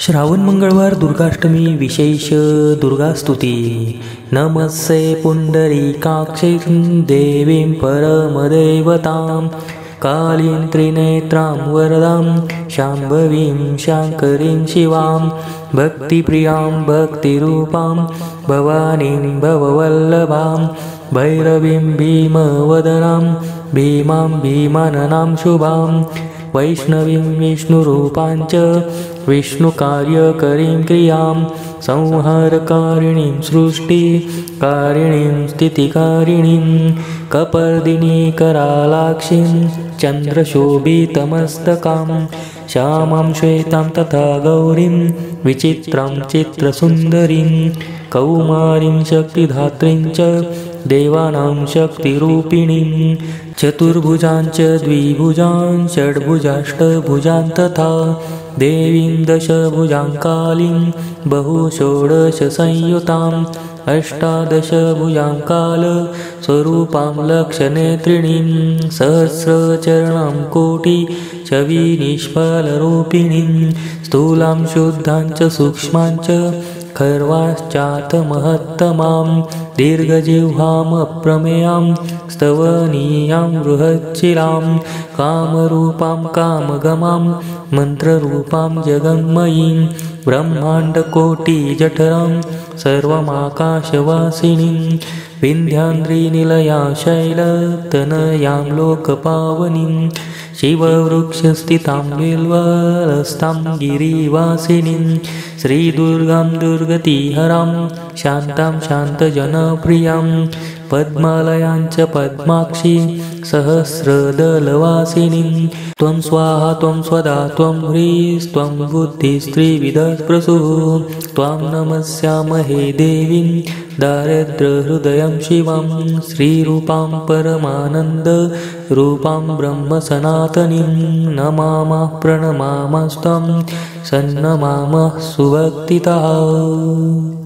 श्रावण मंगळवार दुर्गाष्टमी विशेष दुर्गास्तुती। नमस्ते पुंडरीकाक्षीं देवीं परमदेवतां कालीं त्रिनेत्रां वरदां शाम्भवीं शाङ्करीं शिवां भक्तिप्रियां भक्तिरूपां भवानीं भववल्लभां भैरवीं भीमवदनां भीमां भीमाननां शुभां वैष्णवीं विष्णुरूपाञ्च विष्णुकार्यकरीं क्रियां संहारकारिणीं सृष्टिकारिणीं स्थितिकारिणीं कपर्दिनी करालाक्षीं चन्द्रशोभितमस्तकां श्यामां श्वेतां तथा गौरीं विचित्रां चित्रसुन्दरीं कौमारीं शक्तिधात्रीं च देवानां शक्तिरूपिणीं चतुर्भुजां च द्विभुजां षड्भुजाष्टभुजां तथा देवीं दशभुजां कालीं बहुषोडशसंयुताम् अष्टादशभुजां कालस्वरूपां लक्षनेत्रिणीं सहस्रचरणां कोटिछविनिष्फलरूपिणीं स्थूलां शुद्धां च सूक्ष्मां च खर्वाश्चाथ महत्तमां दीर्घजिह्वामप्रमेयां स्तवनीयां बृहच्चिरां कामरूपां कामगमां मन्त्ररूपां जगन्मयीं ब्रह्माण्डकोटिजठरां सर्वमाकाशवासिनीं विन्ध्याद्रिनिलयां शैलतनयां लोकपावनीं शिववृक्षस्थितां बिल्वलस्तां गिरिवासिनीं श्रीदुर्गां दुर्गतिहरां शान्तां शान्तजनप्रियां पद्मालयां च पद्माक्षीं सहस्रदलवासिनीं त्वं स्वाहा त्वं स्वधा त्वं ह्रीस्त्वं बुद्धिस्त्रिविधप्रसूः त्वां नमस्यामहे देवीं दारिद्र्यहृदयं शिवां श्रीरूपां परमानन्दरूपां ब्रह्मसनातनीं नमामः प्रणमामस्त्वं सन्नमामः सुभक्तितः।